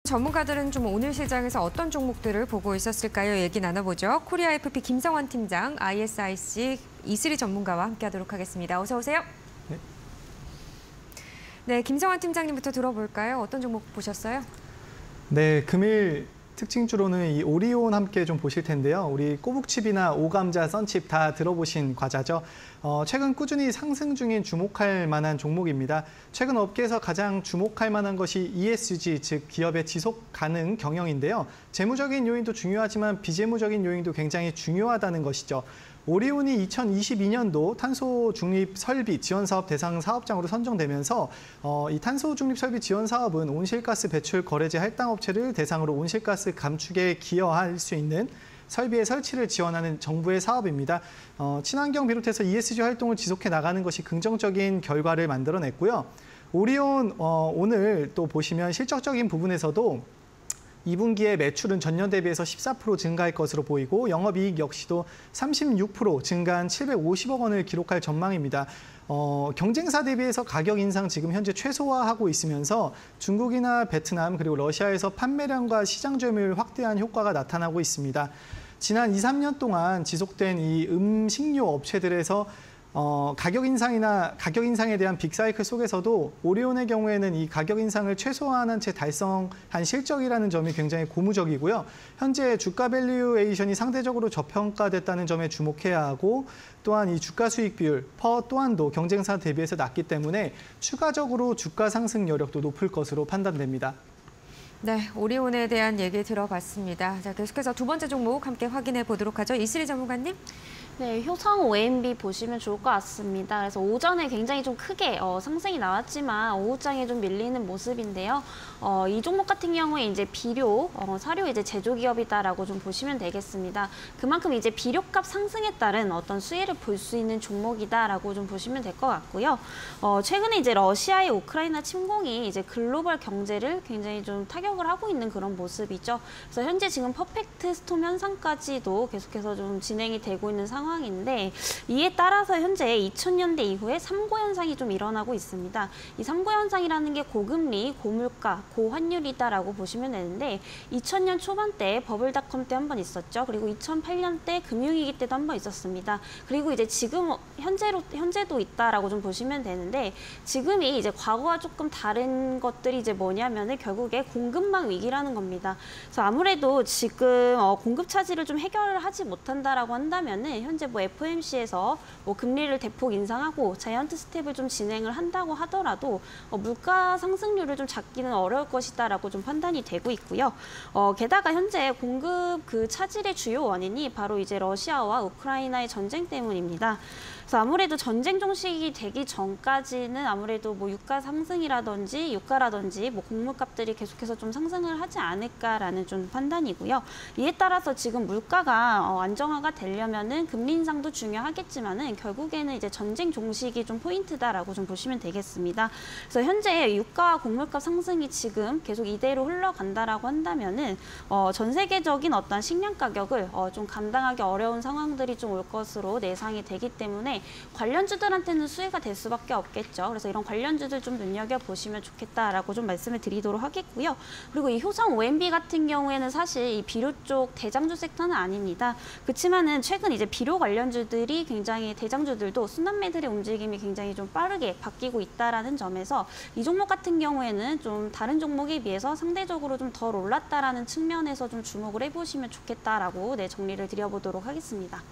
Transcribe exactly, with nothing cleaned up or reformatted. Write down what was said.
전문가들은 좀 오늘 시장에서 어떤 종목들을 보고 있었을까요? 얘기 나눠보죠. 코리아에프피 김성환 팀장, 아이에스아이씨 이슬이 전문가와 함께하도록 하겠습니다. 어서 오세요. 네. 네, 김성환 팀장님부터 들어볼까요? 어떤 종목 보셨어요? 네, 금일 특징주로는 이 오리온 함께 좀 보실 텐데요. 우리 꼬북칩이나 오감자, 썬칩 다 들어보신 과자죠. 어, 최근 꾸준히 상승 중인 주목할 만한 종목입니다. 최근 업계에서 가장 주목할 만한 것이 이에스지, 즉 기업의 지속 가능 경영인데요. 재무적인 요인도 중요하지만 비재무적인 요인도 굉장히 중요하다는 것이죠. 오리온이 이천이십이 년도 탄소 중립 설비 지원 사업 대상 사업장으로 선정되면서 어, 이 탄소 중립 설비 지원 사업은 온실가스 배출 거래제 할당 업체를 대상으로 온실가스 감축에 기여할 수 있는 설비의 설치를 지원하는 정부의 사업입니다. 어, 친환경 비롯해서 이에스지 활동을 지속해 나가는 것이 긍정적인 결과를 만들어냈고요. 오리온 어, 오늘 또 보시면 실적적인 부분에서도 이 분기에 매출은 전년 대비해서 십사 퍼센트 증가할 것으로 보이고 영업이익 역시도 삼십육 퍼센트 증가한 칠백오십억 원을 기록할 전망입니다. 어, 경쟁사 대비해서 가격 인상 지금 현재 최소화하고 있으면서 중국이나 베트남 그리고 러시아에서 판매량과 시장 점유율 확대한 효과가 나타나고 있습니다. 지난 이, 삼 년 동안 지속된 이 음식료 업체들에서 어, 가격 인상이나 가격 인상에 대한 빅사이클 속에서도 오리온의 경우에는 이 가격 인상을 최소화한 채 달성한 실적이라는 점이 굉장히 고무적이고요. 현재 주가 밸류에이션이 상대적으로 저평가됐다는 점에 주목해야 하고 또한 이 주가 수익 비율, 퍼 또한도 경쟁사 대비해서 낮기 때문에 추가적으로 주가 상승 여력도 높을 것으로 판단됩니다. 네, 오리온에 대한 얘기 들어봤습니다. 자, 계속해서 두 번째 종목 함께 확인해 보도록 하죠. 이슬이 전문가님. 네, 효성 오엠비 보시면 좋을 것 같습니다. 그래서 오전에 굉장히 좀 크게 어, 상승이 나왔지만 오후장에 좀 밀리는 모습인데요. 어, 이 종목 같은 경우에 이제 비료, 어, 사료 이제 제조기업이다라고 좀 보시면 되겠습니다. 그만큼 이제 비료값 상승에 따른 어떤 수혜를 볼 수 있는 종목이다라고 좀 보시면 될 것 같고요. 어, 최근에 이제 러시아의 우크라이나 침공이 이제 글로벌 경제를 굉장히 좀 타격을 하고 있는 그런 모습이죠. 그래서 현재 지금 퍼펙트 스톰 현상까지도 계속해서 좀 진행이 되고 있는 상황. 상황인데 이에 따라서 현재 이천 년대 이후에 삼고 현상이 좀 일어나고 있습니다. 이 삼고 현상이라는 게 고금리, 고물가, 고환율이다라고 보시면 되는데 이천 년 초반 때 버블닷컴 때 한 번 있었죠. 그리고 이천팔 년 때 금융위기 때도 한 번 있었습니다. 그리고 이제 지금 현재로 현재도 있다라고 좀 보시면 되는데 지금이 이제 과거와 조금 다른 것들이 이제 뭐냐면은 결국에 공급망 위기라는 겁니다. 그래서 아무래도 지금 어, 공급 차질을 좀 해결을 하지 못한다라고 한다면은 현재 뭐 에프오엠씨에서 뭐 금리를 대폭 인상하고 자이언트 스텝을 좀 진행을 한다고 하더라도 어, 물가 상승률을 좀 잡기는 어려울 것이다라고 좀 판단이 되고 있고요. 어, 게다가 현재 공급 그 차질의 주요 원인이 바로 이제 러시아와 우크라이나의 전쟁 때문입니다. 그래서 아무래도 전쟁 종식이 되기 전까지는 아무래도 뭐 유가 상승이라든지 유가라든지 뭐 곡물값들이 계속해서 좀 상승을 하지 않을까라는 좀 판단이고요. 이에 따라서 지금 물가가 어, 안정화가 되려면은 금리 인상도 중요하겠지만은 결국에는 이제 전쟁 종식이 좀 포인트다라고 좀 보시면 되겠습니다. 그래서 현재 유가와 곡물값 상승이 지금 계속 이대로 흘러간다라고 한다면은 어, 전 세계적인 어떤 식량 가격을 어, 좀 감당하기 어려운 상황들이 좀 올 것으로 예상이 되기 때문에 관련주들한테는 수혜가 될 수밖에 없겠죠. 그래서 이런 관련주들 좀 눈여겨보시면 좋겠다라고 좀 말씀을 드리도록 하겠고요. 그리고 이 효성 오엠비 같은 경우에는 사실 이 비료 쪽 대장주 섹터는 아닙니다. 그렇지만은 최근 이제 비료 관련주들이 굉장히 대장주들도 순환매들의 움직임이 굉장히 좀 빠르게 바뀌고 있다라는 점에서 이 종목 같은 경우에는 좀 다른 종목에 비해서 상대적으로 좀 덜 올랐다라는 측면에서 좀 주목을 해보시면 좋겠다라고 네, 정리를 드려보도록 하겠습니다.